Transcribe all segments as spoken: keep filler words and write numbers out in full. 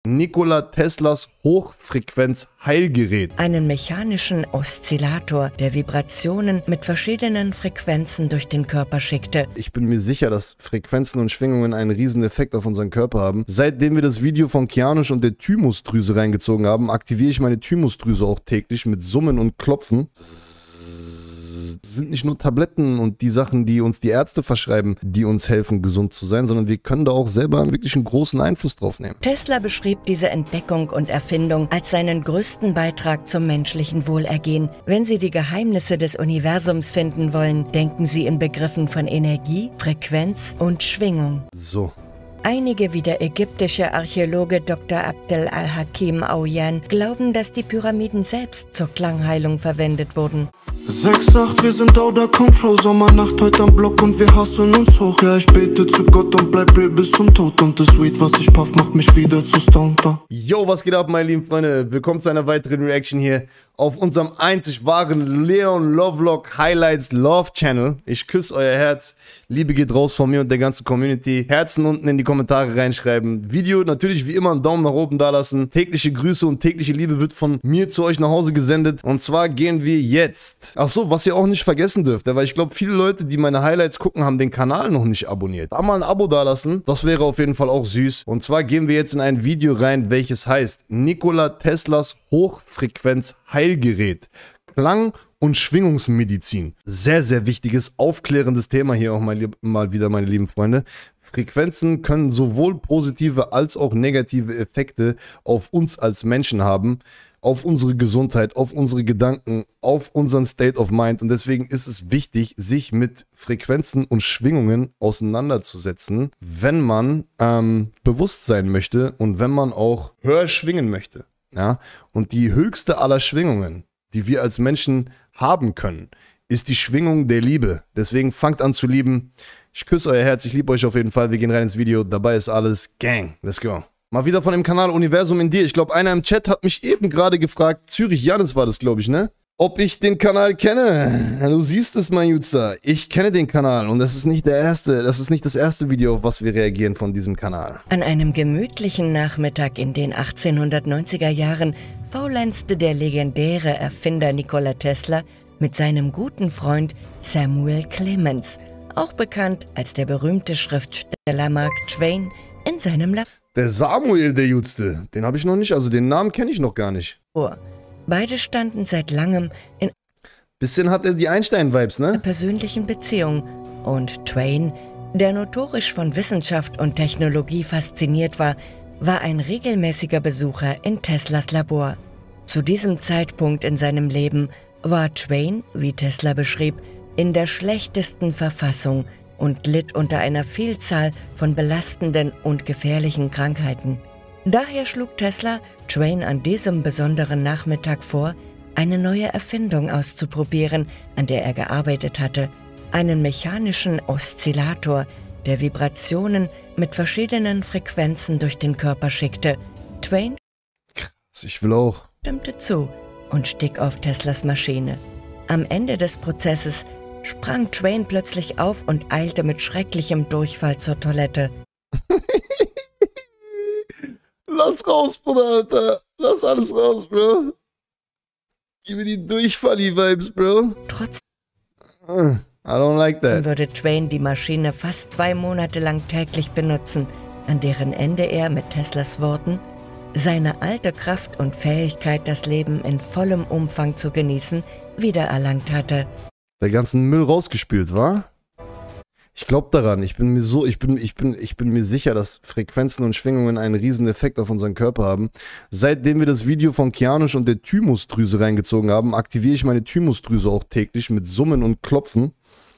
Nikola Teslas Hochfrequenz-Heilgerät. Einen mechanischen Oszillator, der Vibrationen mit verschiedenen Frequenzen durch den Körper schickte. Ich bin mir sicher, dass Frequenzen und Schwingungen einen riesen Effekt auf unseren Körper haben. Seitdem wir das Video von Kianosch und der Thymusdrüse reingezogen haben, aktiviere ich meine Thymusdrüse auch täglich mit Summen und Klopfen. Es sind nicht nur Tabletten und die Sachen, die uns die Ärzte verschreiben, die uns helfen, gesund zu sein, sondern wir können da auch selber einen wirklich einen großen Einfluss drauf nehmen. Tesla beschrieb diese Entdeckung und Erfindung als seinen größten Beitrag zum menschlichen Wohlergehen. Wenn Sie die Geheimnisse des Universums finden wollen, denken Sie in Begriffen von Energie, Frequenz und Schwingung. So. Einige wie der ägyptische Archäologe Doktor Abdel al-Hakim Auyan glauben, dass die Pyramiden selbst zur Klangheilung verwendet wurden. sechs acht, wir sind out of control, Sommernacht heute am Block und wir hasseln uns hoch. Ja, ich bete zu Gott und bleib real bis zum Tod und das Weed, was ich puff, macht mich wieder zu Stonter. Yo, was geht ab, meine lieben Freunde? Willkommen zu einer weiteren Reaction hier auf unserem einzig wahren Leon Lovelock Highlights Love Channel. Ich küsse euer Herz. Liebe geht raus von mir und der ganzen Community. Herzen unten in die Kommentare reinschreiben. Video natürlich wie immer einen Daumen nach oben da lassen. Tägliche Grüße und tägliche Liebe wird von mir zu euch nach Hause gesendet. Und zwar gehen wir jetzt. Ach so, was ihr auch nicht vergessen dürft, weil ich glaube, viele Leute, die meine Highlights gucken, haben den Kanal noch nicht abonniert. Da mal ein Abo da lassen. Das wäre auf jeden Fall auch süß. Und zwar gehen wir jetzt in ein Video rein, welches heißt Nikola Teslas Hochfrequenz-Heilgerät. Klang- und Schwingungsmedizin. Sehr, sehr wichtiges, aufklärendes Thema hier auch mal, mal wieder, meine lieben Freunde. Frequenzen können sowohl positive als auch negative Effekte auf uns als Menschen haben, auf unsere Gesundheit, auf unsere Gedanken, auf unseren State of Mind. Und deswegen ist es wichtig, sich mit Frequenzen und Schwingungen auseinanderzusetzen, wenn man ähm, bewusst sein möchte und wenn man auch höher schwingen möchte. Ja? Und die höchste aller Schwingungen, die wir als Menschen haben können, ist die Schwingung der Liebe. Deswegen fangt an zu lieben. Ich küsse euer Herz, ich liebe euch auf jeden Fall. Wir gehen rein ins Video. Dabei ist alles Gang. Let's go. Mal wieder von dem Kanal Universum in dir. Ich glaube, einer im Chat hat mich eben gerade gefragt, Zürich Jannis war das, glaube ich, ne? Ob ich den Kanal kenne. Du siehst es, mein Jutster. Ich kenne den Kanal und das ist nicht der erste, das ist nicht das erste Video, auf was wir reagieren von diesem Kanal. An einem gemütlichen Nachmittag in den achtzehnhundertneunziger Jahren faulenzte der legendäre Erfinder Nikola Tesla mit seinem guten Freund Samuel Clemens, auch bekannt als der berühmte Schriftsteller Mark Twain, in seinem Labor. Der Samuel, der Jutste, den habe ich noch nicht, also den Namen kenne ich noch gar nicht. Beide standen seit langem in Bisschen hat er die Einstein-Vibes, ne? einer persönlichen Beziehung und Twain, der notorisch von Wissenschaft und Technologie fasziniert war, war ein regelmäßiger Besucher in Teslas Labor. Zu diesem Zeitpunkt in seinem Leben war Twain, wie Tesla beschrieb, in der schlechtesten Verfassung und litt unter einer Vielzahl von belastenden und gefährlichen Krankheiten. Daher schlug Tesla Twain an diesem besonderen Nachmittag vor, eine neue Erfindung auszuprobieren, an der er gearbeitet hatte, einen mechanischen Oszillator, der Vibrationen mit verschiedenen Frequenzen durch den Körper schickte. Twain Krass, ich will auch. stimmte zu und stieg auf Teslas Maschine. Am Ende des Prozesses sprang Twain plötzlich auf und eilte mit schrecklichem Durchfall zur Toilette. Lass raus, Bruder, Alter. Lass alles raus, Bro. Gib mir die Durchfalli-Vibes, Bro. Trotzdem I don't like that. würde Twain die Maschine fast zwei Monate lang täglich benutzen, an deren Ende er mit Teslas Worten seine alte Kraft und Fähigkeit, das Leben in vollem Umfang zu genießen, wiedererlangt hatte. Der ganzen Müll rausgespült, wa? Ich glaube daran. Ich bin mir so, ich bin, ich bin, ich bin mir sicher, dass Frequenzen und Schwingungen einen riesen Effekt auf unseren Körper haben. Seitdem wir das Video von Kianosch und der Thymusdrüse reingezogen haben, aktiviere ich meine Thymusdrüse auch täglich mit Summen und Klopfen.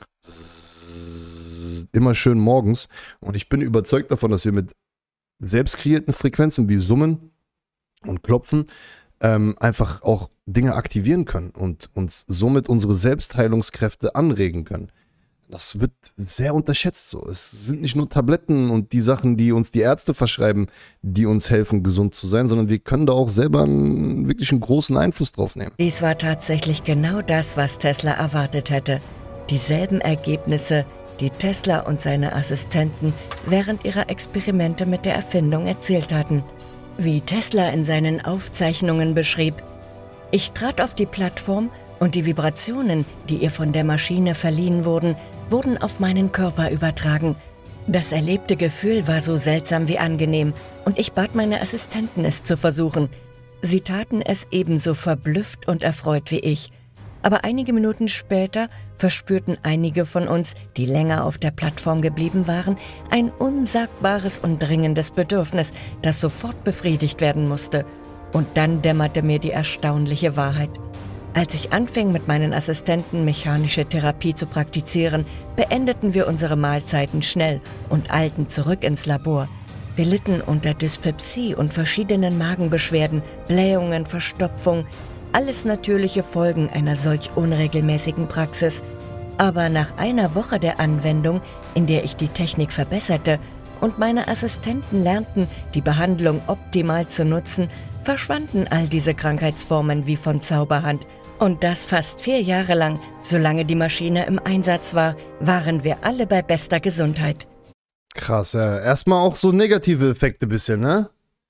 Immer schön morgens. Und ich bin überzeugt davon, dass wir mit selbst kreierten Frequenzen wie Summen und Klopfen ähm, einfach auch Dinge aktivieren können und uns somit unsere Selbstheilungskräfte anregen können. Das wird sehr unterschätzt so. Es sind nicht nur Tabletten und die Sachen, die uns die Ärzte verschreiben, die uns helfen, gesund zu sein, sondern wir können da auch selber einen, wirklich einen großen Einfluss drauf nehmen. Dies war tatsächlich genau das, was Tesla erwartet hätte. Dieselben Ergebnisse, die Tesla und seine Assistenten während ihrer Experimente mit der Erfindung erzielt hatten. Wie Tesla in seinen Aufzeichnungen beschrieb: Ich trat auf die Plattform und die Vibrationen, die ihr von der Maschine verliehen wurden, wurden auf meinen Körper übertragen. Das erlebte Gefühl war so seltsam wie angenehm und ich bat meine Assistenten, es zu versuchen. Sie taten es ebenso verblüfft und erfreut wie ich. Aber einige Minuten später verspürten einige von uns, die länger auf der Plattform geblieben waren, ein unsagbares und dringendes Bedürfnis, das sofort befriedigt werden musste. Und dann dämmerte mir die erstaunliche Wahrheit. Als ich anfing, mit meinen Assistenten mechanische Therapie zu praktizieren, beendeten wir unsere Mahlzeiten schnell und eilten zurück ins Labor. Wir litten unter Dyspepsie und verschiedenen Magenbeschwerden, Blähungen, Verstopfung, alles natürliche Folgen einer solch unregelmäßigen Praxis. Aber nach einer Woche der Anwendung, in der ich die Technik verbesserte und meine Assistenten lernten, die Behandlung optimal zu nutzen, verschwanden all diese Krankheitsformen wie von Zauberhand. Und das fast vier Jahre lang, solange die Maschine im Einsatz war, waren wir alle bei bester Gesundheit. Krass, ja. Erstmal auch so negative Effekte bisschen, ne?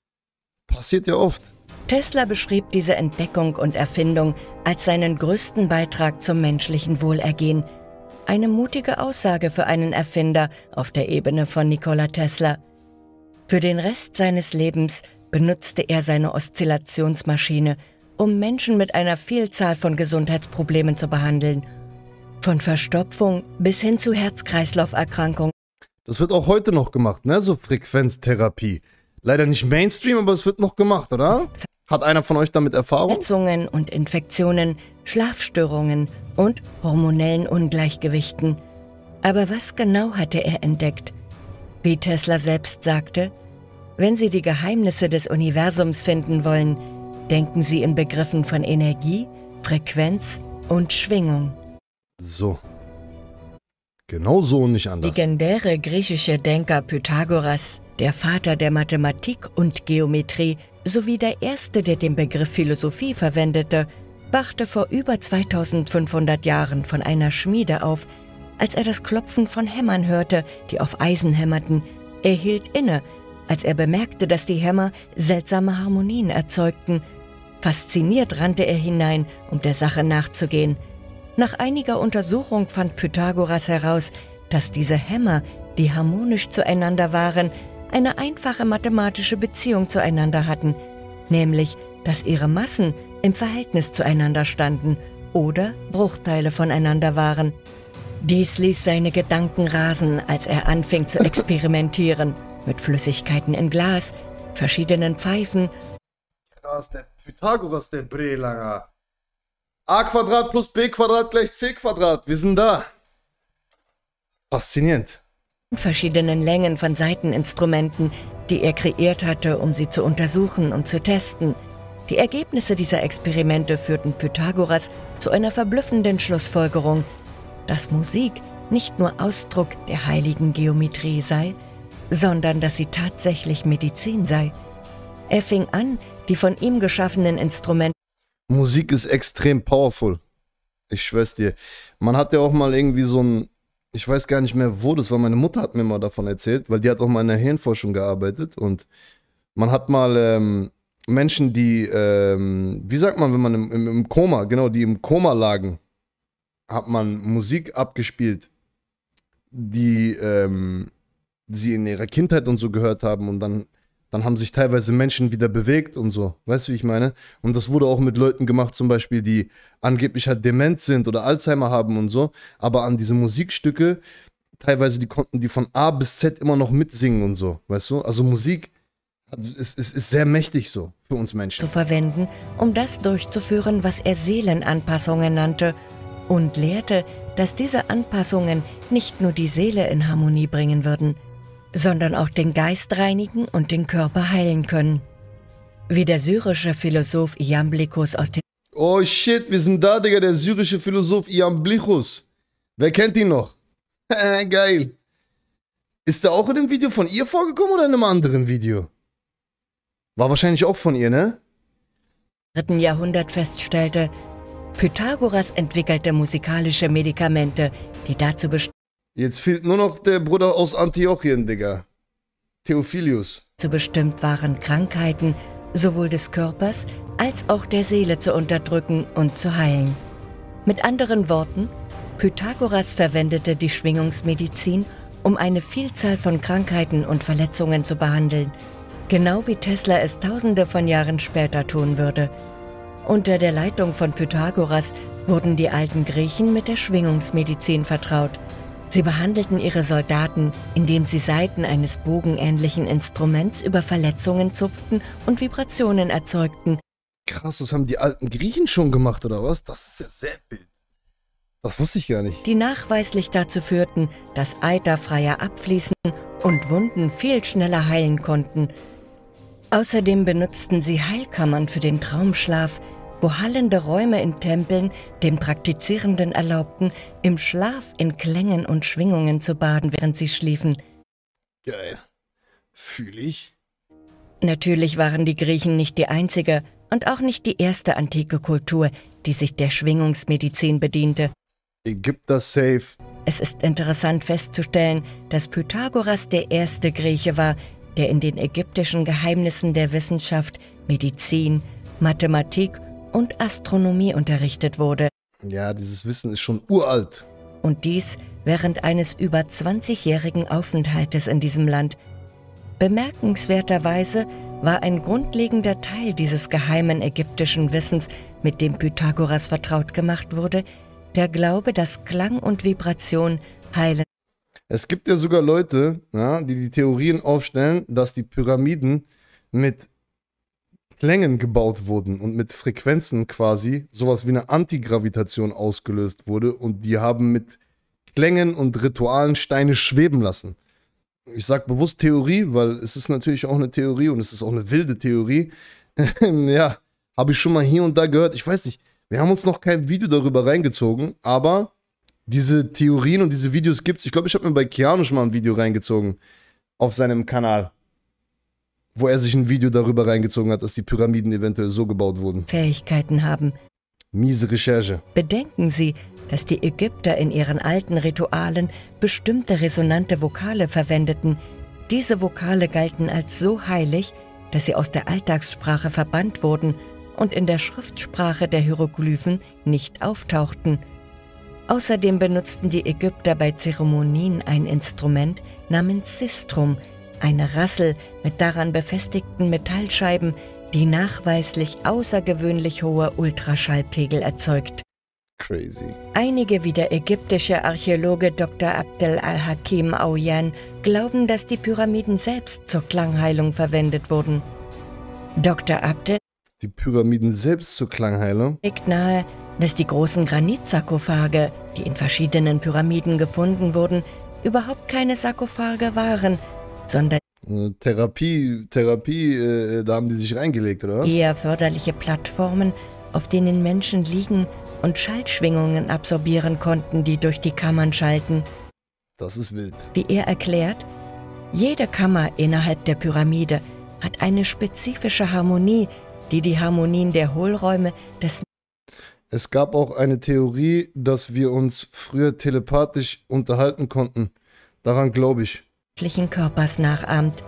Passiert ja oft. Tesla beschrieb diese Entdeckung und Erfindung als seinen größten Beitrag zum menschlichen Wohlergehen. Eine mutige Aussage für einen Erfinder auf der Ebene von Nikola Tesla. Für den Rest seines Lebens benutzte er seine Oszillationsmaschine, um Menschen mit einer Vielzahl von Gesundheitsproblemen zu behandeln. Von Verstopfung bis hin zu Herz-Kreislauf-Erkrankungen. Das wird auch heute noch gemacht, ne? So Frequenztherapie. Leider nicht Mainstream, aber es wird noch gemacht, oder? Hat einer von euch damit Erfahrung? Verletzungen und Infektionen, Schlafstörungen und hormonellen Ungleichgewichten. Aber was genau hatte er entdeckt? Wie Tesla selbst sagte: Wenn Sie die Geheimnisse des Universums finden wollen, denken Sie in Begriffen von Energie, Frequenz und Schwingung. So. Genau so und nicht anders. Legendäre griechische Denker Pythagoras, der Vater der Mathematik und Geometrie, sowie der erste, der den Begriff Philosophie verwendete, wachte vor über zweitausendfünfhundert Jahren von einer Schmiede auf. Als er das Klopfen von Hämmern hörte, die auf Eisen hämmerten, er hielt inne, als er bemerkte, dass die Hämmer seltsame Harmonien erzeugten. Fasziniert rannte er hinein, um der Sache nachzugehen. Nach einiger Untersuchung fand Pythagoras heraus, dass diese Hämmer, die harmonisch zueinander waren, eine einfache mathematische Beziehung zueinander hatten, nämlich, dass ihre Massen im Verhältnis zueinander standen oder Bruchteile voneinander waren. Dies ließ seine Gedanken rasen, als er anfing zu experimentieren, mit Flüssigkeiten in Glas, verschiedenen Pfeifen. Krass, der Pythagoras, der Brelanger. A Quadrat plus B Quadrat gleich C Quadrat. Wir sind da. Faszinierend. Verschiedenen Längen von Saiteninstrumenten, die er kreiert hatte, um sie zu untersuchen und zu testen. Die Ergebnisse dieser Experimente führten Pythagoras zu einer verblüffenden Schlussfolgerung, dass Musik nicht nur Ausdruck der heiligen Geometrie sei, sondern dass sie tatsächlich Medizin sei. Er fing an, die von ihm geschaffenen Instrumente. Musik ist extrem powerful. Ich schwör's dir. Man hat ja auch mal irgendwie so ein, ich weiß gar nicht mehr, wo das war. Meine Mutter hat mir mal davon erzählt, weil die hat auch mal in der Hirnforschung gearbeitet. Und man hat mal ähm, Menschen, die, ähm, wie sagt man, wenn man im, im, im Koma, genau, die im Koma lagen, hat man Musik abgespielt, die ähm, sie in ihrer Kindheit und so gehört haben. Und dann, dann haben sich teilweise Menschen wieder bewegt und so. Weißt du, wie ich meine? Und das wurde auch mit Leuten gemacht, zum Beispiel, die angeblich halt dement sind oder Alzheimer haben und so. Aber an diese Musikstücke, teilweise, die konnten die von A bis Z immer noch mitsingen und so. Weißt du? Also Musik ist, ist, ist sehr mächtig so für uns Menschen. Zu verwenden, um das durchzuführen, was er Seelenanpassungen nannte, und lehrte, dass diese Anpassungen nicht nur die Seele in Harmonie bringen würden, sondern auch den Geist reinigen und den Körper heilen können. Wie der syrische Philosoph Iamblichus aus dem... Oh shit, wir sind da, Digga, der syrische Philosoph Iamblichus. Wer kennt ihn noch? Geil. Ist der auch in dem Video von ihr vorgekommen oder in einem anderen Video? War wahrscheinlich auch von ihr, ne? dritten Jahrhundert feststellte, Pythagoras entwickelte musikalische Medikamente, die dazu Jetzt fehlt nur noch der Bruder aus Antiochien, Digga. Theophilus. dazu bestimmt waren, Krankheiten sowohl des Körpers als auch der Seele zu unterdrücken und zu heilen. Mit anderen Worten, Pythagoras verwendete die Schwingungsmedizin, um eine Vielzahl von Krankheiten und Verletzungen zu behandeln, genau wie Tesla es tausende von Jahren später tun würde. Unter der Leitung von Pythagoras wurden die alten Griechen mit der Schwingungsmedizin vertraut. Sie behandelten ihre Soldaten, indem sie Saiten eines bogenähnlichen Instruments über Verletzungen zupften und Vibrationen erzeugten. Krass, das haben die alten Griechen schon gemacht, oder was? Das ist ja sehr wild. Das wusste ich gar nicht. Die nachweislich dazu führten, dass Eiter freier abfließen und Wunden viel schneller heilen konnten. Außerdem benutzten sie Heilkammern für den Traumschlaf, wo hallende Räume in Tempeln den Praktizierenden erlaubten, im Schlaf in Klängen und Schwingungen zu baden, während sie schliefen. Geil. Fühl ich. Natürlich waren die Griechen nicht die einzige und auch nicht die erste antike Kultur, die sich der Schwingungsmedizin bediente. Ägypter safe. Es ist interessant festzustellen, dass Pythagoras der erste Grieche war, der in den ägyptischen Geheimnissen der Wissenschaft, Medizin, Mathematik und Astronomie unterrichtet wurde. Ja, dieses Wissen ist schon uralt. Und dies während eines über zwanzigjährigen Aufenthaltes in diesem Land. Bemerkenswerterweise war ein grundlegender Teil dieses geheimen ägyptischen Wissens, mit dem Pythagoras vertraut gemacht wurde, der Glaube, dass Klang und Vibration heilen. Es gibt ja sogar Leute, ja, die die Theorien aufstellen, dass die Pyramiden mit Klängen gebaut wurden und mit Frequenzen quasi sowas wie eine Antigravitation ausgelöst wurde und die haben mit Klängen und Ritualen Steine schweben lassen. Ich sage bewusst Theorie, weil es ist natürlich auch eine Theorie und es ist auch eine wilde Theorie. Ja, habe ich schon mal hier und da gehört. Ich weiß nicht, wir haben uns noch kein Video darüber reingezogen, aber diese Theorien und diese Videos gibt es. Ich glaube, ich habe mir bei Keanu schon mal ein Video reingezogen auf seinem Kanal, wo er sich ein Video darüber reingezogen hat, dass die Pyramiden eventuell so gebaut wurden. Fähigkeiten haben. Miese Recherche. Bedenken Sie, dass die Ägypter in ihren alten Ritualen bestimmte resonante Vokale verwendeten. Diese Vokale galten als so heilig, dass sie aus der Alltagssprache verbannt wurden und in der Schriftsprache der Hieroglyphen nicht auftauchten. Außerdem benutzten die Ägypter bei Zeremonien ein Instrument namens Sistrum, eine Rassel mit daran befestigten Metallscheiben, die nachweislich außergewöhnlich hohe Ultraschallpegel erzeugt. Crazy. Einige wie der ägyptische Archäologe Doktor Abdel al-Hakim Auyan glauben, dass die Pyramiden selbst zur Klangheilung verwendet wurden. Doktor Abdel Die Pyramiden selbst zur Klangheilung? legt nahe, dass die großen Granitsarkophage, die in verschiedenen Pyramiden gefunden wurden, überhaupt keine Sarkophage waren, sondern Therapie, Therapie, äh, da haben die sich reingelegt, oder was? eher förderliche Plattformen, auf denen Menschen liegen und Schallschwingungen absorbieren konnten, die durch die Kammern schallten. Das ist wild. Wie er erklärt, jede Kammer innerhalb der Pyramide hat eine spezifische Harmonie, die die Harmonien der Hohlräume des Es gab auch eine Theorie, dass wir uns früher telepathisch unterhalten konnten. Daran glaube ich. menschlichen Körpers nachahmt.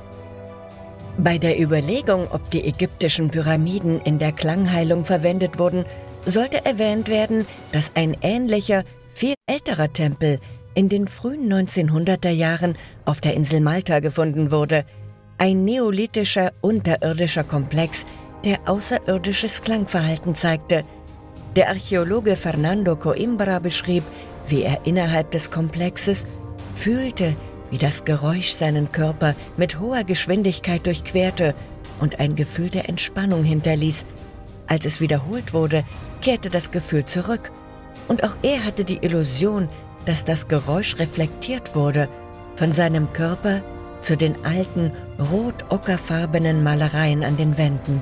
Bei der Überlegung, ob die ägyptischen Pyramiden in der Klangheilung verwendet wurden, sollte erwähnt werden, dass ein ähnlicher, viel älterer Tempel in den frühen neunzehnhunderter Jahren auf der Insel Malta gefunden wurde. Ein neolithischer, unterirdischer Komplex, der außerirdisches Klangverhalten zeigte. Der Archäologe Fernando Coimbra beschrieb, wie er innerhalb des Komplexes fühlte, wie das Geräusch seinen Körper mit hoher Geschwindigkeit durchquerte und ein Gefühl der Entspannung hinterließ. Als es wiederholt wurde, kehrte das Gefühl zurück. Und auch er hatte die Illusion, dass das Geräusch reflektiert wurde von seinem Körper zu den alten, rot-ockerfarbenen Malereien an den Wänden.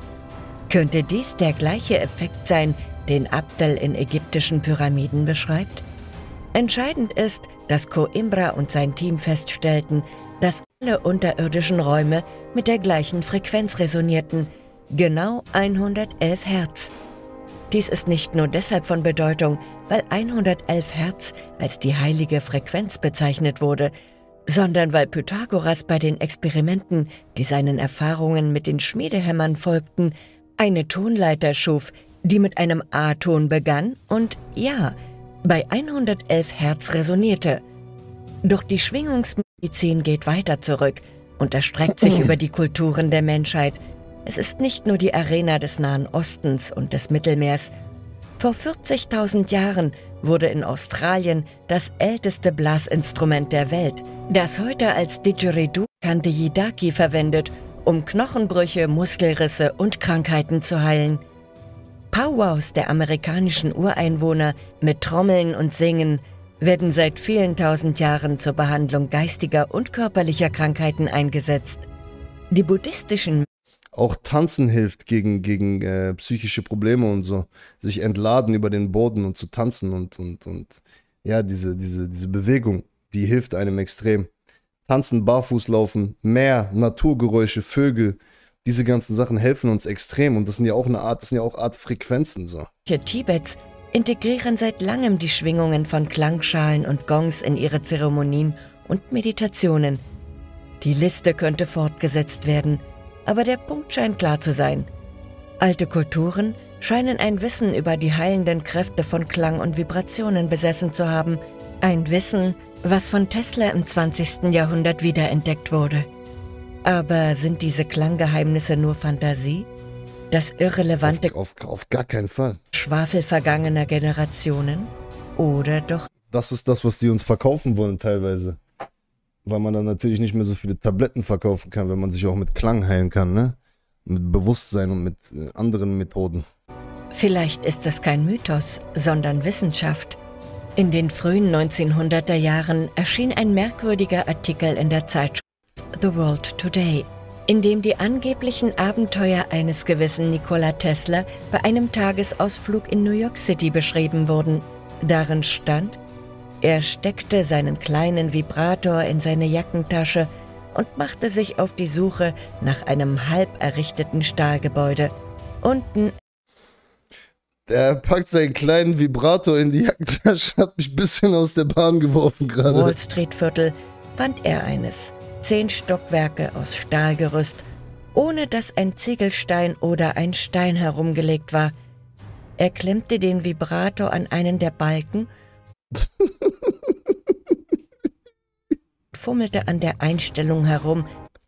Könnte dies der gleiche Effekt sein, den Abdel in ägyptischen Pyramiden beschreibt? Entscheidend ist, dass Coimbra und sein Team feststellten, dass alle unterirdischen Räume mit der gleichen Frequenz resonierten, genau hundertelf Hertz. Dies ist nicht nur deshalb von Bedeutung, weil hundertelf Hertz als die heilige Frequenz bezeichnet wurde, sondern weil Pythagoras bei den Experimenten, die seinen Erfahrungen mit den Schmiedehämmern folgten, eine Tonleiter schuf, die mit einem A-Ton begann und, ja, bei hundertelf Hertz resonierte. Doch die Schwingungsmedizin geht weiter zurück und erstreckt sich über die Kulturen der Menschheit. Es ist nicht nur die Arena des Nahen Ostens und des Mittelmeers. Vor vierzigtausend Jahren wurde in Australien das älteste Blasinstrument der Welt, das heute als Didgeridoo Kandiyidaki verwendet, um Knochenbrüche, Muskelrisse und Krankheiten zu heilen. Powwows der amerikanischen Ureinwohner mit Trommeln und Singen werden seit vielen tausend Jahren zur Behandlung geistiger und körperlicher Krankheiten eingesetzt. Die buddhistischen Auch Tanzen hilft gegen, gegen äh, psychische Probleme und so. Sich entladen über den Boden und zu tanzen und, und, und ja, diese, diese, diese Bewegung, die hilft einem extrem. Tanzen, barfuß laufen, Meer, Naturgeräusche, Vögel, diese ganzen Sachen helfen uns extrem und das sind ja auch eine Art, das sind ja auch Art Frequenzen so. Tibets integrieren seit langem die Schwingungen von Klangschalen und Gongs in ihre Zeremonien und Meditationen. Die Liste könnte fortgesetzt werden, aber der Punkt scheint klar zu sein. Alte Kulturen scheinen ein Wissen über die heilenden Kräfte von Klang und Vibrationen besessen zu haben. Ein Wissen, was von Tesla im zwanzigsten Jahrhundert wiederentdeckt wurde. Aber sind diese Klanggeheimnisse nur Fantasie? Das irrelevante Auf, auf, auf gar keinen Fall. Schwafel vergangener Generationen? Oder doch... Das ist das, was die uns verkaufen wollen teilweise. Weil man dann natürlich nicht mehr so viele Tabletten verkaufen kann, wenn man sich auch mit Klang heilen kann, ne? Mit Bewusstsein und mit äh, anderen Methoden. Vielleicht ist es kein Mythos, sondern Wissenschaft. In den frühen neunzehnhunderter Jahren erschien ein merkwürdiger Artikel in der Zeitschrift The World Today, in dem die angeblichen Abenteuer eines gewissen Nikola Tesla bei einem Tagesausflug in New York City beschrieben wurden. Darin stand: Er steckte seinen kleinen Vibrator in seine Jackentasche und machte sich auf die Suche nach einem halb errichteten Stahlgebäude. Unten... Der packt seinen kleinen Vibrator in die Jackentasche, hat mich ein bisschen aus der Bahn geworfen gerade. Wall Street Viertel fand er eines. Zehn Stockwerke aus Stahlgerüst, ohne dass ein Ziegelstein oder ein Stein herumgelegt war. Er klemmte den Vibrator an einen der Balken, fummelte an der Einstellung herum,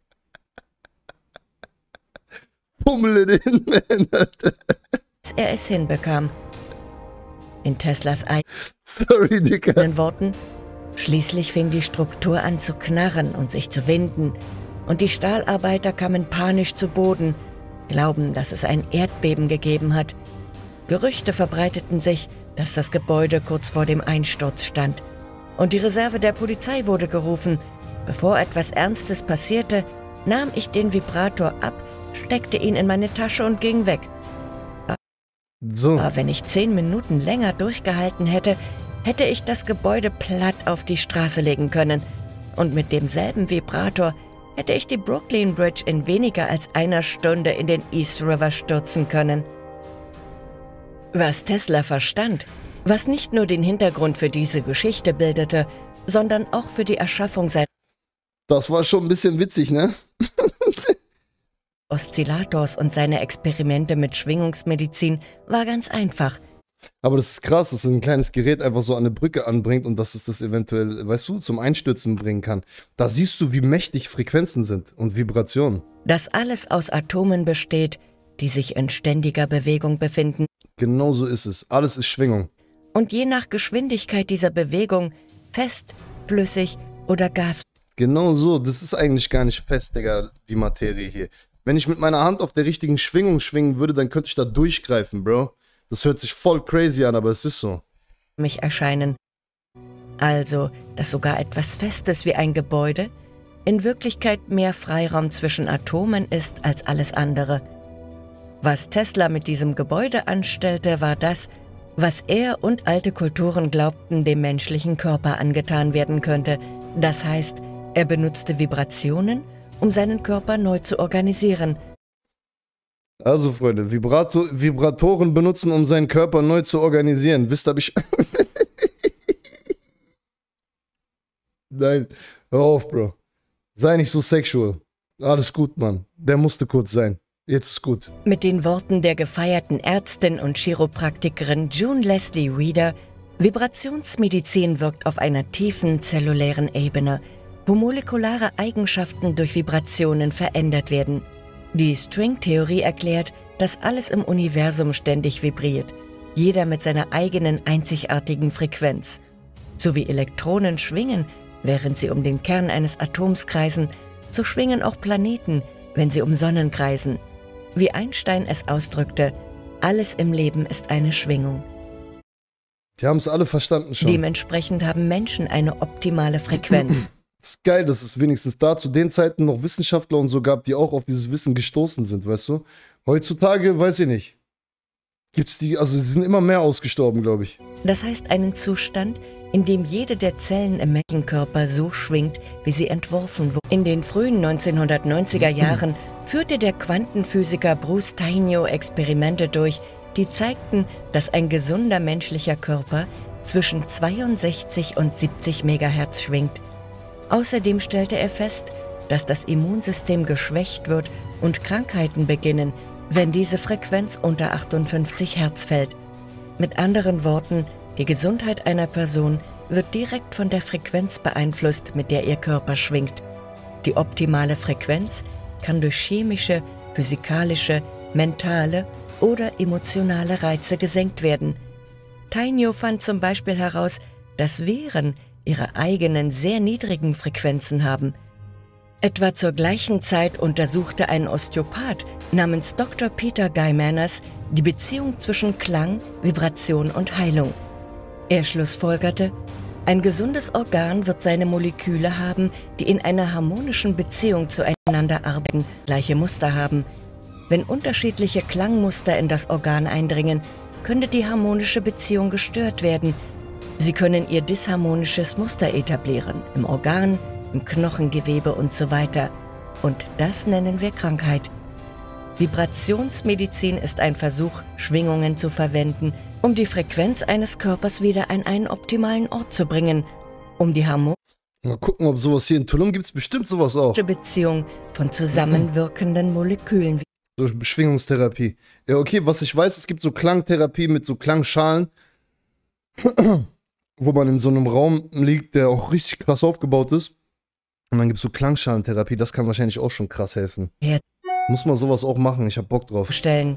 Fummele den Man, Alter. bis er es hinbekam. In Teslas Sorry, Digga. eigenen Worten: Schließlich fing die Struktur an zu knarren und sich zu winden, und die Stahlarbeiter kamen panisch zu Boden, glauben, dass es ein Erdbeben gegeben hat. Gerüchte verbreiteten sich, dass das Gebäude kurz vor dem Einsturz stand, und die Reserve der Polizei wurde gerufen. Bevor etwas Ernstes passierte, nahm ich den Vibrator ab, steckte ihn in meine Tasche und ging weg. So. Aber wenn ich zehn Minuten länger durchgehalten hätte, hätte ich das Gebäude platt auf die Straße legen können. Und mit demselben Vibrator hätte ich die Brooklyn Bridge in weniger als einer Stunde in den East River stürzen können. Was Tesla verstand, was nicht nur den Hintergrund für diese Geschichte bildete, sondern auch für die Erschaffung seines Das war schon ein bisschen witzig, ne? Oszillators und seine Experimente mit Schwingungsmedizin, war ganz einfach. Aber das ist krass, dass ein kleines Gerät einfach so an eine Brücke anbringt und dass es das eventuell, weißt du, zum Einstürzen bringen kann. Da siehst du, wie mächtig Frequenzen sind und Vibrationen. Dass alles aus Atomen besteht, die sich in ständiger Bewegung befinden. Genau so ist es. Alles ist Schwingung. Und je nach Geschwindigkeit dieser Bewegung fest, flüssig oder Gas. Genau so. Das ist eigentlich gar nicht fest, Digga, die Materie hier. Wenn ich mit meiner Hand auf der richtigen Schwingung schwingen würde, dann könnte ich da durchgreifen, Bro. Das hört sich voll crazy an, aber es ist so. Mich erscheinen. Also, dass sogar etwas Festes wie ein Gebäude in Wirklichkeit mehr Freiraum zwischen Atomen ist als alles andere. Was Tesla mit diesem Gebäude anstellte, war das, was er und alte Kulturen glaubten, dem menschlichen Körper angetan werden könnte. Das heißt, er benutzte Vibrationen, um seinen Körper neu zu organisieren. Also, Freunde, Vibrator, Vibratoren benutzen, um seinen Körper neu zu organisieren. Wisst ihr, hab ich... Nein, Hör auf, Bro. Sei nicht so sexual. Alles gut, Mann. Der musste kurz sein. Jetzt ist gut. Mit den Worten der gefeierten Ärztin und Chiropraktikerin June Leslie Reeder: Vibrationsmedizin wirkt auf einer tiefen zellulären Ebene, wo molekulare Eigenschaften durch Vibrationen verändert werden. Die Stringtheorie erklärt, dass alles im Universum ständig vibriert, jeder mit seiner eigenen einzigartigen Frequenz. So wie Elektronen schwingen, während sie um den Kern eines Atoms kreisen, so schwingen auch Planeten, wenn sie um Sonnen kreisen. Wie Einstein es ausdrückte: Alles im Leben ist eine Schwingung. Die haben es alle verstanden schon. Dementsprechend haben Menschen eine optimale Frequenz. Das ist geil, dass es wenigstens da zu den Zeiten noch Wissenschaftler und so gab, die auch auf dieses Wissen gestoßen sind, weißt du? Heutzutage, weiß ich nicht. Gibt's die, also sie sind immer mehr ausgestorben, glaube ich. Das heißt einen Zustand, in dem jede der Zellen im Menschenkörper so schwingt, wie sie entworfen wurde. In den frühen neunzehnhundertneunziger Jahren führte der Quantenphysiker Bruce Tainio Experimente durch, die zeigten, dass ein gesunder menschlicher Körper zwischen zweiundsechzig und siebzig Megahertz schwingt. Außerdem stellte er fest, dass das Immunsystem geschwächt wird und Krankheiten beginnen, wenn diese Frequenz unter achtundfünfzig Hertz fällt. Mit anderen Worten, die Gesundheit einer Person wird direkt von der Frequenz beeinflusst, mit der ihr Körper schwingt. Die optimale Frequenz kann durch chemische, physikalische, mentale oder emotionale Reize gesenkt werden. Tainio fand zum Beispiel heraus, dass Viren ihre eigenen sehr niedrigen Frequenzen haben. Etwa zur gleichen Zeit untersuchte ein Osteopath namens Doktor Peter Guy Manners die Beziehung zwischen Klang, Vibration und Heilung. Er schlussfolgerte: Ein gesundes Organ wird seine Moleküle haben, die in einer harmonischen Beziehung zueinander arbeiten, gleiche Muster haben. Wenn unterschiedliche Klangmuster in das Organ eindringen, könnte die harmonische Beziehung gestört werden. Sie können ihr disharmonisches Muster etablieren, im Organ, im Knochengewebe und so weiter. Und das nennen wir Krankheit. Vibrationsmedizin ist ein Versuch, Schwingungen zu verwenden, um die Frequenz eines Körpers wieder an einen optimalen Ort zu bringen, um die harmonische Mal gucken, ob sowas hier in Tulum gibt es bestimmt sowas auch. Beziehung von zusammenwirkenden Molekülen. So Schwingungstherapie. Ja, okay, was ich weiß, es gibt so Klangtherapie mit so Klangschalen, wo man in so einem Raum liegt, der auch richtig krass aufgebaut ist. Und dann gibt es so Klangschalentherapie, das kann wahrscheinlich auch schon krass helfen. Ja. Muss man sowas auch machen, ich hab Bock drauf. Stellen.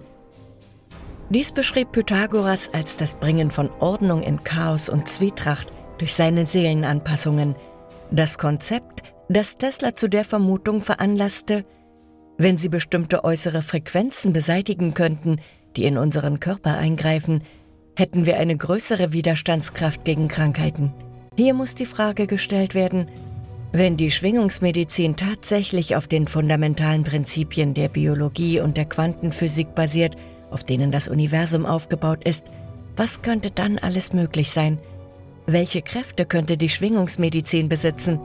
Dies beschrieb Pythagoras als das Bringen von Ordnung in Chaos und Zwietracht durch seine Seelenanpassungen. Das Konzept, das Tesla zu der Vermutung veranlasste: Wenn sie bestimmte äußere Frequenzen beseitigen könnten, die in unseren Körper eingreifen, hätten wir eine größere Widerstandskraft gegen Krankheiten. Hier muss die Frage gestellt werden: Wenn die Schwingungsmedizin tatsächlich auf den fundamentalen Prinzipien der Biologie und der Quantenphysik basiert, auf denen das Universum aufgebaut ist, was könnte dann alles möglich sein? Welche Kräfte könnte die Schwingungsmedizin besitzen?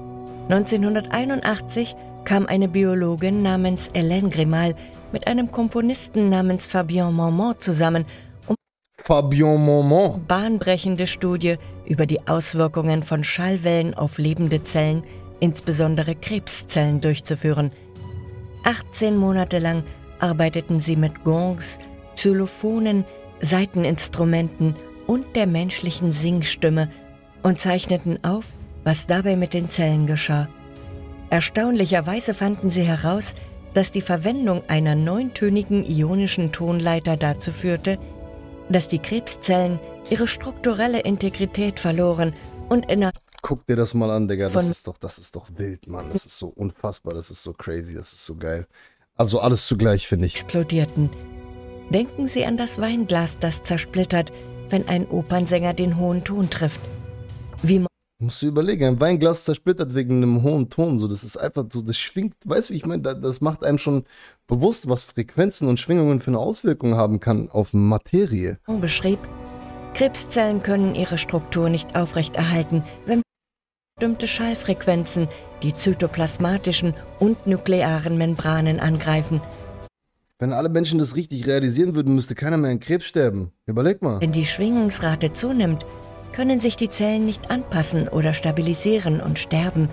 neunzehnhunderteinundachtzig kam eine Biologin namens Hélène Grimal mit einem Komponisten namens Fabien Montmont zusammen, um Fabien Montmont. eine bahnbrechende Studie über die Auswirkungen von Schallwellen auf lebende Zellen, insbesondere Krebszellen, durchzuführen. achtzehn Monate lang arbeiteten sie mit Gongs, Xylophonen, Saiteninstrumenten und der menschlichen Singstimme und zeichneten auf, was dabei mit den Zellen geschah. Erstaunlicherweise fanden sie heraus, dass die Verwendung einer neuntönigen ionischen Tonleiter dazu führte, dass die Krebszellen ihre strukturelle Integrität verloren und in einer Guck dir das mal an, Digga, das ist doch, das ist doch wild, Mann. Das ist so unfassbar, das ist so crazy, das ist so geil. Also alles zugleich, finde ich. Explodierten. Denken Sie an das Weinglas, das zersplittert, wenn ein Opernsänger den hohen Ton trifft. Wie man Musst du überlegen, ein Weinglas zersplittert wegen einem hohen Ton, so, das ist einfach so, das schwingt, weißt du, wie ich meine, das macht einem schon bewusst, was Frequenzen und Schwingungen für eine Auswirkung haben kann auf Materie. beschrieb, Krebszellen können ihre Struktur nicht aufrechterhalten, wenn bestimmte Schallfrequenzen die zytoplasmatischen und nuklearen Membranen angreifen. Wenn alle Menschen das richtig realisieren würden, müsste keiner mehr an Krebs sterben. Überleg mal. Wenn die Schwingungsrate zunimmt, können sich die Zellen nicht anpassen oder stabilisieren und sterben.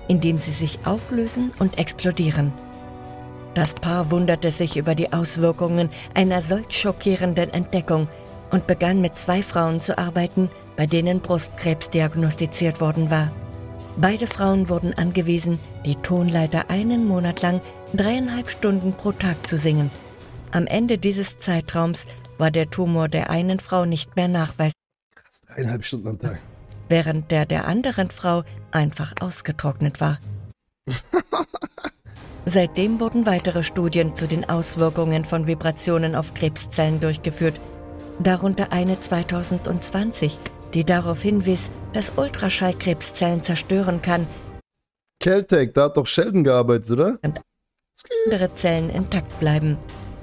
indem sie sich auflösen und explodieren. Das Paar wunderte sich über die Auswirkungen einer solch schockierenden Entdeckung und begann mit zwei Frauen zu arbeiten, bei denen Brustkrebs diagnostiziert worden war. Beide Frauen wurden angewiesen, die Tonleiter einen Monat lang dreieinhalb Stunden pro Tag zu singen. Am Ende dieses Zeitraums war der Tumor der einen Frau nicht mehr nachweisbar, Dreieinhalb Stunden am Tag. während der der anderen Frau einfach ausgetrocknet war. Seitdem wurden weitere Studien zu den Auswirkungen von Vibrationen auf Krebszellen durchgeführt, darunter eine zweitausendzwanzig, die darauf hinwies, dass Ultraschall Krebszellen zerstören kann, Caltech, da hat doch Sheldon gearbeitet, oder? und andere Zellen intakt bleiben.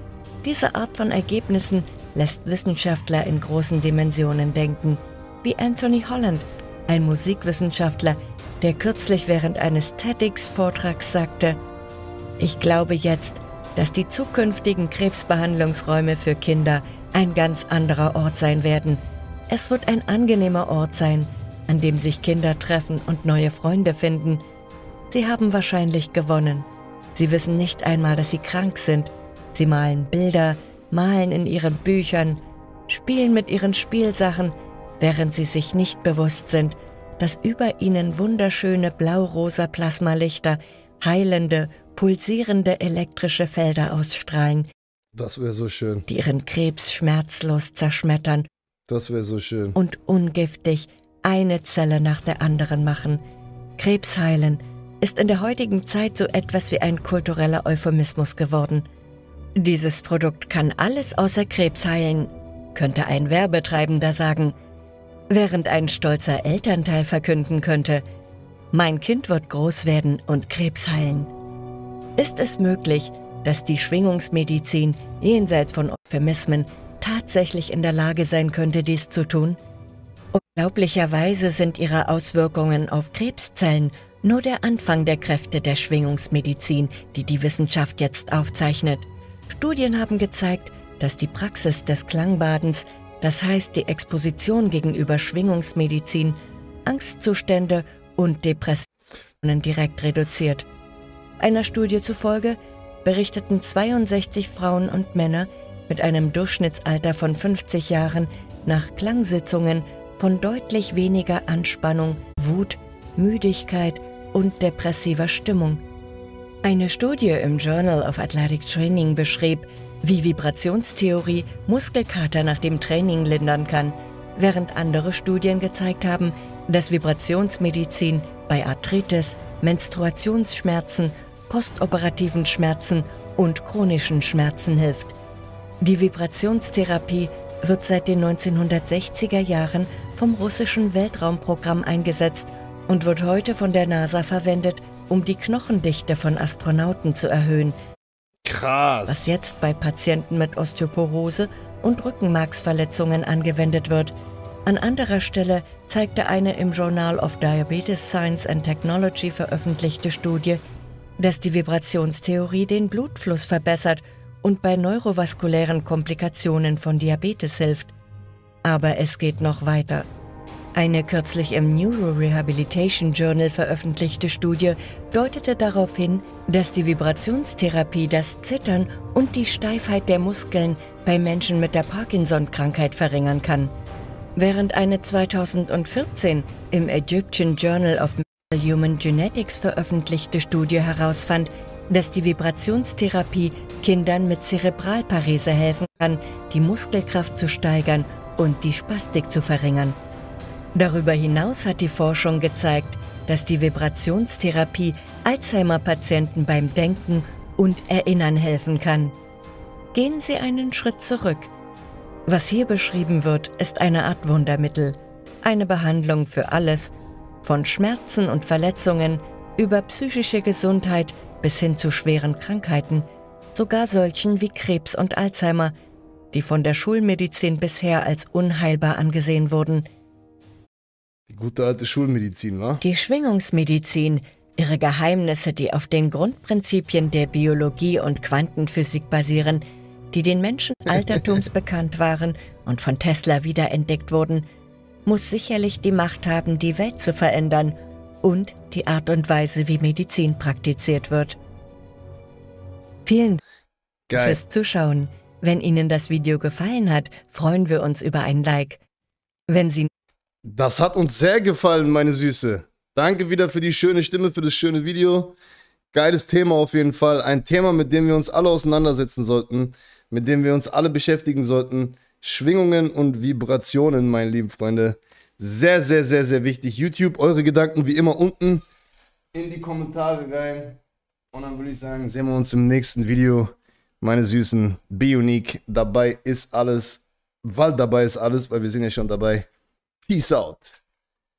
Diese Art von Ergebnissen lässt Wissenschaftler in großen Dimensionen denken, wie Anthony Holland, ein Musikwissenschaftler, der kürzlich während eines TEDx-Vortrags sagte: Ich glaube jetzt, dass die zukünftigen Krebsbehandlungsräume für Kinder ein ganz anderer Ort sein werden. Es wird ein angenehmer Ort sein, an dem sich Kinder treffen und neue Freunde finden. Sie haben wahrscheinlich gewonnen. Sie wissen nicht einmal, dass sie krank sind. Sie malen Bilder, malen in ihren Büchern, spielen mit ihren Spielsachen, während sie sich nicht bewusst sind, dass über ihnen wunderschöne blau-rosa Plasmalichter heilende, pulsierende elektrische Felder ausstrahlen, Das wäre so schön. die ihren Krebs schmerzlos zerschmettern Das wäre so schön. und ungiftig eine Zelle nach der anderen machen. Krebs heilen ist in der heutigen Zeit so etwas wie ein kultureller Euphemismus geworden. Dieses Produkt kann alles außer Krebs heilen, könnte ein Werbetreibender sagen, während ein stolzer Elternteil verkünden könnte: Mein Kind wird groß werden und Krebs heilen. Ist es möglich, dass die Schwingungsmedizin jenseits von Euphemismen tatsächlich in der Lage sein könnte, dies zu tun? Unglaublicherweise sind ihre Auswirkungen auf Krebszellen nur der Anfang der Kräfte der Schwingungsmedizin, die die Wissenschaft jetzt aufzeichnet. Studien haben gezeigt, dass die Praxis des Klangbadens, das heißt die Exposition gegenüber Schwingungsmedizin, Angstzustände und Depressionen direkt reduziert. Einer Studie zufolge berichteten zweiundsechzig Frauen und Männer mit einem Durchschnittsalter von fünfzig Jahren nach Klangsitzungen von deutlich weniger Anspannung, Wut, Müdigkeit und depressiver Stimmung. Eine Studie im Journal of Athletic Training beschrieb, wie Vibrationstheorie Muskelkater nach dem Training lindern kann, während andere Studien gezeigt haben, dass Vibrationsmedizin bei Arthritis, Menstruationsschmerzen, postoperativen Schmerzen und chronischen Schmerzen hilft. Die Vibrationstherapie wird seit den neunzehnhundertsechziger Jahren vom russischen Weltraumprogramm eingesetzt und wird heute von der NASA verwendet, um die Knochendichte von Astronauten zu erhöhen, Krass. was jetzt bei Patienten mit Osteoporose und Rückenmarksverletzungen angewendet wird. An anderer Stelle zeigte eine im Journal of Diabetes Science and Technology veröffentlichte Studie, dass die Vibrationstheorie den Blutfluss verbessert und bei neurovaskulären Komplikationen von Diabetes hilft. Aber es geht noch weiter. Eine kürzlich im Neurorehabilitation Journal veröffentlichte Studie deutete darauf hin, dass die Vibrationstherapie das Zittern und die Steifheit der Muskeln bei Menschen mit der Parkinson-Krankheit verringern kann. Während eine zweitausendvierzehn im Egyptian Journal of Human Genetics veröffentlichte Studie herausfand, dass die Vibrationstherapie Kindern mit Zerebralparese helfen kann, die Muskelkraft zu steigern und die Spastik zu verringern. Darüber hinaus hat die Forschung gezeigt, dass die Vibrationstherapie Alzheimer-Patienten beim Denken und Erinnern helfen kann. Gehen Sie einen Schritt zurück. Was hier beschrieben wird, ist eine Art Wundermittel, eine Behandlung für alles, von Schmerzen und Verletzungen über psychische Gesundheit bis hin zu schweren Krankheiten, sogar solchen wie Krebs und Alzheimer, die von der Schulmedizin bisher als unheilbar angesehen wurden. Die gute alte Schulmedizin, wa? Die Schwingungsmedizin, ihre Geheimnisse, die auf den Grundprinzipien der Biologie und Quantenphysik basieren, die den Menschen altertums bekannt waren und von Tesla wiederentdeckt wurden, muss sicherlich die Macht haben, die Welt zu verändern und die Art und Weise, wie Medizin praktiziert wird. Vielen Dank Geil. fürs Zuschauen. Wenn Ihnen das Video gefallen hat, freuen wir uns über ein Like. Wenn Sie... Das hat uns sehr gefallen, meine Süße. Danke wieder für die schöne Stimme, für das schöne Video. Geiles Thema auf jeden Fall. Ein Thema, mit dem wir uns alle auseinandersetzen sollten, mit dem wir uns alle beschäftigen sollten. Schwingungen und Vibrationen, meine lieben Freunde. Sehr, sehr, sehr, sehr wichtig. YouTube, eure Gedanken wie immer unten in die Kommentare rein. Und dann würde ich sagen, sehen wir uns im nächsten Video. Meine Süßen, be unique. Dabei ist alles, weil dabei ist alles, weil wir sind ja schon dabei. Peace out.